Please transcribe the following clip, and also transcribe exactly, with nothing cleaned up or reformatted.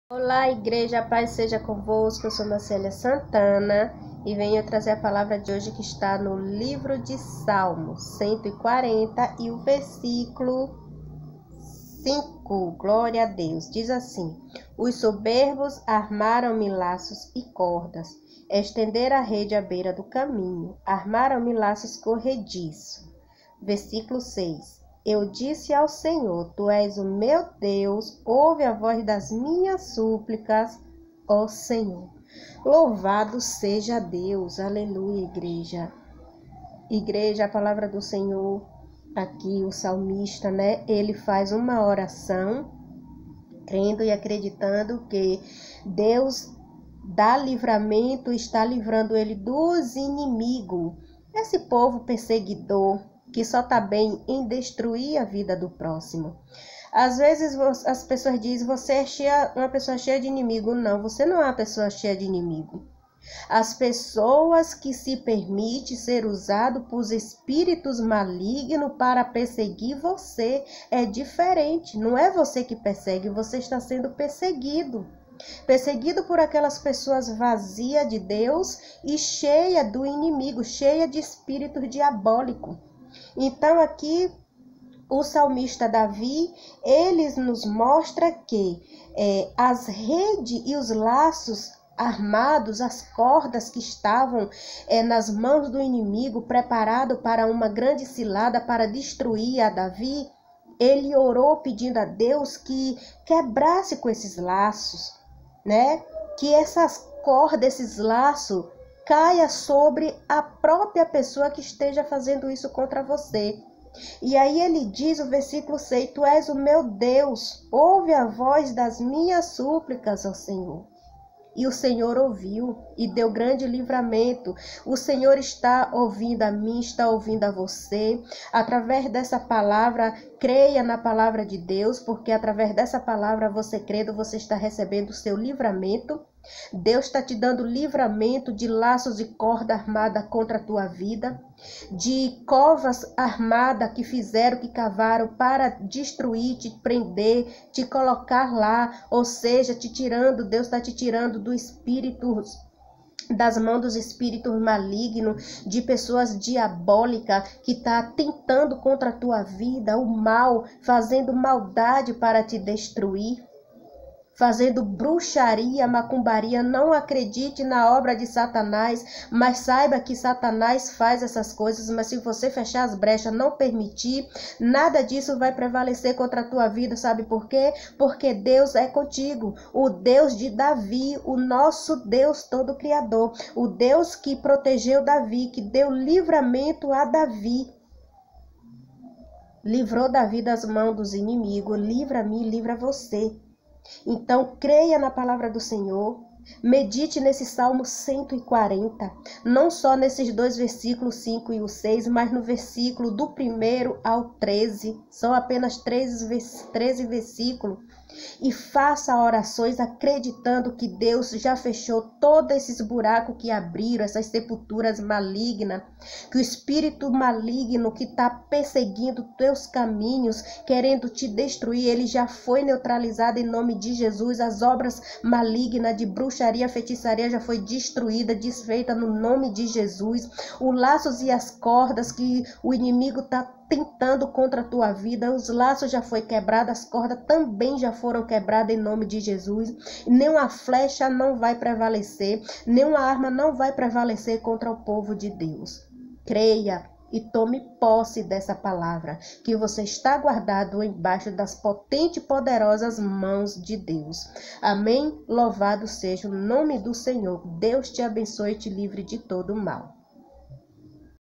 Olá, igreja, a paz seja convosco. Eu sou Marcélia Santana e venho trazer a palavra de hoje que está no livro de Salmos cento e quarenta e o versículo cinco. Glória a Deus. Diz assim: Os soberbos armaram-me laços e cordas, estenderam a rede à beira do caminho, armaram-me laços corrediços. Versículo seis. Eu disse ao Senhor, Tu és o meu Deus, ouve a voz das minhas súplicas, ó Senhor. Louvado seja Deus, aleluia, igreja. Igreja, a palavra do Senhor, aqui o salmista, né? Ele faz uma oração, crendo e acreditando que Deus dá livramento, está livrando ele dos inimigos. Esse povo perseguidor, que só está bem em destruir a vida do próximo. Às vezes as pessoas dizem, você é cheia, uma pessoa cheia de inimigo. Não, você não é uma pessoa cheia de inimigo. As pessoas que se permitem ser usado por espíritos malignos para perseguir você é diferente. Não é você que persegue, você está sendo perseguido. Perseguido por aquelas pessoas vazias de Deus e cheia do inimigo, cheia de espírito diabólico. Então aqui o salmista Davi, ele nos mostra que é, as redes e os laços armados, as cordas que estavam é, nas mãos do inimigo, preparado para uma grande cilada para destruir a Davi, ele orou pedindo a Deus que quebrasse com esses laços, né? Que essas cordas, esses laços, caia sobre a própria pessoa que esteja fazendo isso contra você. E aí ele diz o versículo seis, Tu és o meu Deus, ouve a voz das minhas súplicas, ó Senhor. E o Senhor ouviu e deu grande livramento. O Senhor está ouvindo a mim, está ouvindo a você. Através dessa palavra, creia na palavra de Deus, porque através dessa palavra, você crendo, você está recebendo o seu livramento. Deus está te dando livramento de laços e corda armada contra a tua vida, de covas armadas que fizeram, que cavaram para destruir, te prender, te colocar lá, ou seja, te tirando, Deus está te tirando do espírito, das mãos dos espíritos malignos, de pessoas diabólicas que está tentando contra a tua vida, o mal, fazendo maldade para te destruir. Fazendo bruxaria, macumbaria. Não acredite na obra de Satanás, mas saiba que Satanás faz essas coisas, mas se você fechar as brechas, não permitir, nada disso vai prevalecer contra a tua vida. Sabe por quê? Porque Deus é contigo, o Deus de Davi, o nosso Deus todo criador, o Deus que protegeu Davi, que deu livramento a Davi. Livrou Davi das mãos dos inimigos. Livra-me, livra você. Então, creia na palavra do Senhor, medite nesse Salmo cento e quarenta, não só nesses dois versículos, cinco e o seis, mas no versículo do primeiro ao treze, são apenas treze versículos, e faça orações acreditando que Deus já fechou todos esses buracos que abriram, essas sepulturas malignas, que o espírito maligno que está perseguindo teus caminhos, querendo te destruir, ele já foi neutralizado em nome de Jesus. As obras malignas de bruxaria, feitiçaria já foi destruída, desfeita no nome de Jesus. Os laços e as cordas que o inimigo está tentando contra a tua vida, os laços já foi quebrado, as cordas também já foram quebradas em nome de Jesus. Nenhuma flecha não vai prevalecer, nenhuma arma não vai prevalecer contra o povo de Deus. Creia e tome posse dessa palavra, que você está guardado embaixo das potentes e poderosas mãos de Deus. Amém? Louvado seja o nome do Senhor. Deus te abençoe e te livre de todo mal.